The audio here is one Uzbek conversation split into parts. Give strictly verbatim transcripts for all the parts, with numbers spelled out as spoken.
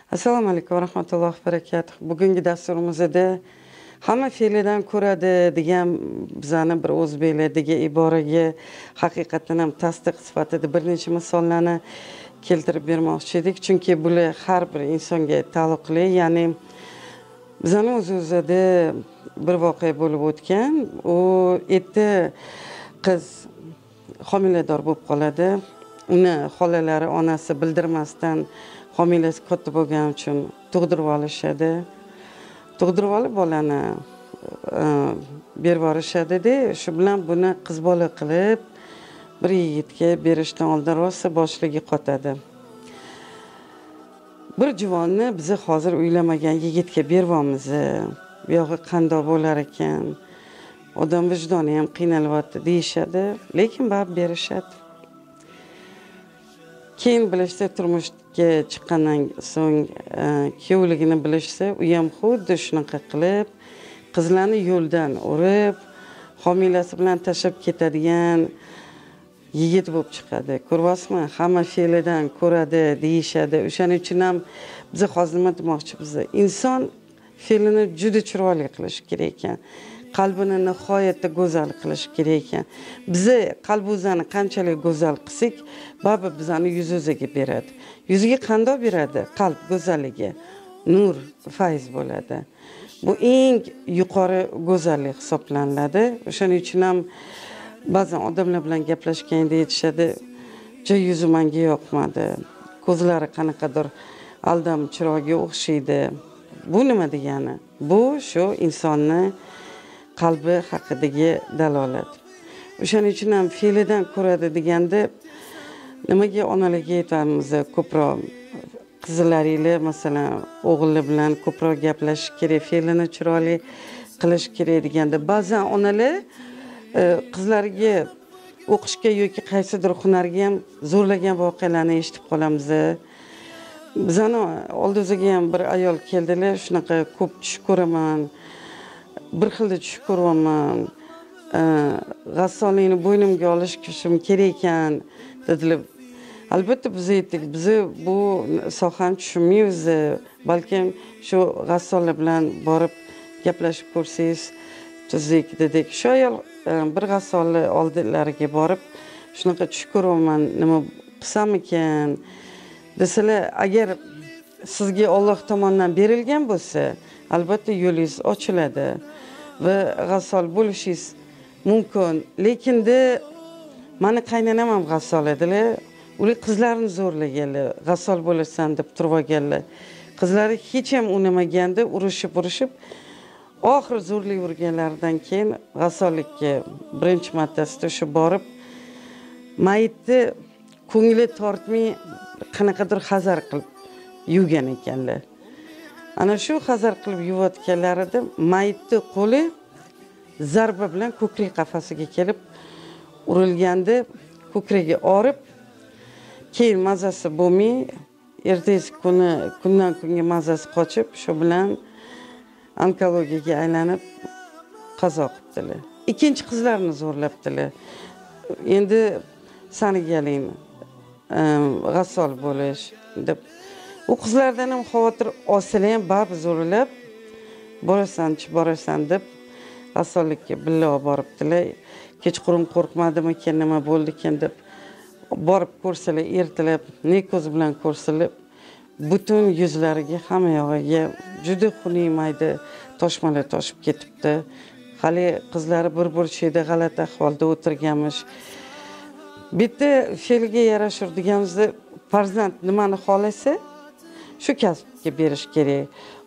Assalomu alaykum va rahmatullohi va barakatuh. Bugungi dasturimizda hamma fe'lidan ko'radi degan bizani bir o'zbeklardagi iboraga haqiqatan ham tasdiq sifatida bir necha misollarni keltirib bermoqchi edik. Chunki bular har bir insonga taalluqli, ya'ni bizani o'z-o'zida bir voqea bo'lib o'tgan. U erta qiz homilador bo'lib qoladi. Uni xolalari, onasi bildirmasdan homilasi katta bo'lgani uchun tug'dirib olishadi. Tug'dirib olib bolani berib yuborishadi-da, shu bilan buni qiz bola qilib bir yigitga berishdan oldin rosa boshligi qotadi. Bir juvonni biz hozir uylamagan yigitga beribamiz. Bu yog'i qandoq bo'lar ekan? Odam vijdoni ham qiynalyapti deyishadi, lekin baribir berishadi. Keyin bilishsa, turmushga chiqqandan so'ng kuyovligini bilishsa, u ham xuddi shunaqa qilib qizlarni yo'ldan urib, homilasi bilan tashlab ketadigan yigit bo'lib chiqadi. Ko'ryapsizmi? Hamma fe'lidan ko'radi deyishadi. O'shaning uchun ham biz hozir nima demoqchimiz? Inson fe'lini juda chiroyli qilish kerak ekan. Qalbini nihoyatda go'zal qilish kerak ekan. Bizni qalbimizni qanchalik go'zal qilsak, baribir bizani yuz-yuzaga beradi. Yuziga qandoq beradi? Qalb go'zalligi, nur, fayz bo'ladi. Bu eng yuqori go'zallik hisoblanadi. O'shaning uchun ham ba'zan odamlar bilan gaplashganda aytishadi, "Joy yuzi menga yoqmadi. Ko'zlari qanaqadir aldam chiroyga o'xshaydi." Bu nima degani? Bu shu insonni qalbi haqidagi dalolat. O'shaning uchun ham fe'lidan ko'radi deganda nimaga onalarga aytamiz, ko'proq qizlaringlar masalan o'g'illar bilan ko'proq gaplashish kerak, fe'lini chiroyli qilish kerak deganda ba'zan onalar qizlariga o'qishga yoki qaysidir hunarga ham zo'rlagan voqealarni eshitib qolamiz. Bizani oldimizga ham bir ayol keldilar, shunaqa ko'p tush ko'raman. Bir xilda tush ko'ryapman. G'assollikni bo'ynimga olishim kerak ekan dedilar. Albatta biz aytdik, biz bu sohani tushunmaymiz. Balkim shu g'assollar bilan borib gaplashib ko'rsangiz tuzlik dedik. Shu ayol bir g'assollar oldilariga borib shunaqa tush ko'ryapman, nima qilsam ekan desalar, agar sizga Alloh tomonidan berilgan bo'lsa, albatta yo'lingiz ochiladi va g'assol bo'lishingiz mumkin. Lekin de meni qaynonam ham g'assol edilar. Ular qizlarini zo'rlaganlar, g'assol bo'lasan deb turib olganlar. Qizlari hech ham unamaganda, urishib-urishib oxir zo'rlay yurganlaridan keyin g'assollikka birinchi martasida shu borib mayitni ko'ngli tortmay qanaqadir hazar qilib yuvgan ekanlar. Ana shu hazar qilib yuvayotganlarida mayitni qo'li zarba bilan ko'krak qafasiga kelib urilganda ko'kragi og'rib, keyin mazasi bo'lmay, ertasi kuni kundan kunga mazasi qochib, shu bilan onkologiyaga aylanib qazo qildilar. Ikkinchi qizlarni zo'rlabdilar. Endi sanigaling g'assol bo'lish deb. U qizlardan ham xavotir olsalar ham baribir zo'rlab borasan-chi, borasan deb g'assollikka billa olib boribdilar. Kechqurun qo'rqmadimi ekan, nima bo'ldi ekan deb borib ko'rsalar, ertalab ne ko'z bilan ko'rsalar, butun yuzlariga, hamma yog'iga juda xunuk mayda toshmalar toshib ketibdi. Hali qizlari bir burchakda g'alati ahvolda o'tirganmish. Bitta fe'lga yarashur deganimizda farzand nimani xohlasa, shu kasbga berish kerak.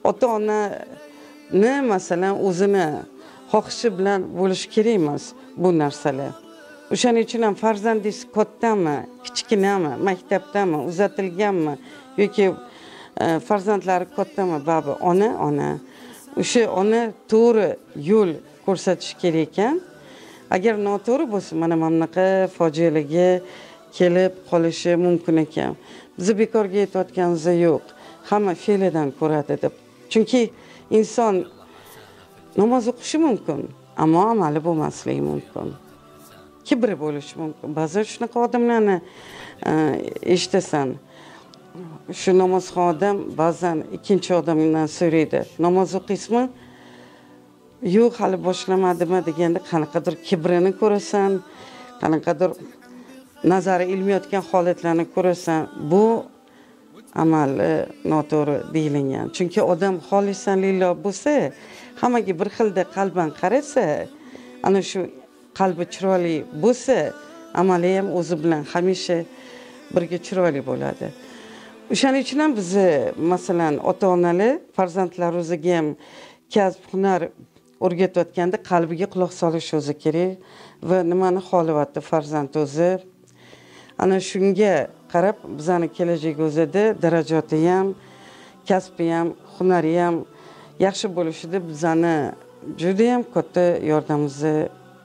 Ota-ona masalan o'zini xohishi bilan bo'lish kerak emas bu narsalar. O'shaning uchun ham farzandingiz kattami, kichkinami, maktabdami, uzatilganmi yoki farzandlari kattami, baribir ona, ona. O'sha ona to'g'ri yo'l ko'rsatish kerak ekan. Agar noto'g'ri bo'lsa, mana bunaqa fojialarga kelib qolishi mumkin ekan. Biz bekorga aytayotganimiz yo'q. Hamma fe'lidan ko'radi deb. Chunki inson namoz o'qishi mumkin, ammo amali bo'lmasligi mumkin. Kibri bo'lishi mumkin. Ba'zan shunaqa odamlarni eshitasan. shu namozxon odam ba'zan ikkinchi odamdan so'raydi. Namoz o'qiysizmi? Yo'q, hali boshlamadimmi deganda qanaqadir kibrini ko'rasan, qanaqadir nazari ilmayotgan holatlarni ko'rasan. Bu amal noto'g'ri deyilgan. Chunki odam xolisan lillah bo'lsa, hammaga bir xilda qalban qarasa, ana shu qalbi chiroyli bo'lsa, amali ham o'zi bilan hamisha birga chiroyli bo'ladi. O'shaning uchun ham biz masalan ota-onalar farzandlarimizga ham kasb hunar o'rgatayotganda qalbiga quloq solish o'zi kerak va nimani xohlayapti farzand o'zi. Ana shunga qarab bizani kelajak o'zida darajati ham, kasbi ham, hunari ham yaxshi bo'lishida bizani juda ham katta yordamimiz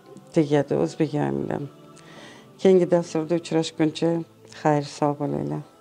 tegadi o'zbek oilalarga. Keyingi dasturda uchrashguncha xayr, sog' bo'linglar.